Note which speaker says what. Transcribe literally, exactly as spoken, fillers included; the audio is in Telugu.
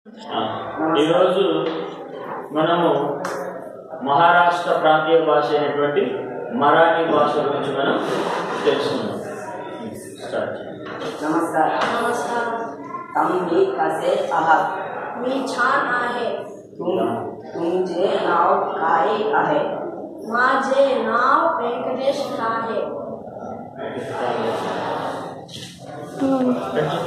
Speaker 1: ఈరోజు మనము మహారాష్ట్ర ప్రాంతీయ భాష అయినటువంటి మరాఠీ భాష గురించి మనం తెలుసుకుందాం.
Speaker 2: नमस्कार.
Speaker 3: नमस्कार.
Speaker 2: तुम्ही कसे आहात?
Speaker 3: मी छान आहे.
Speaker 2: तुम तुमचे नाव काय आहे?
Speaker 3: माझे नाव वेंकटेश आहे.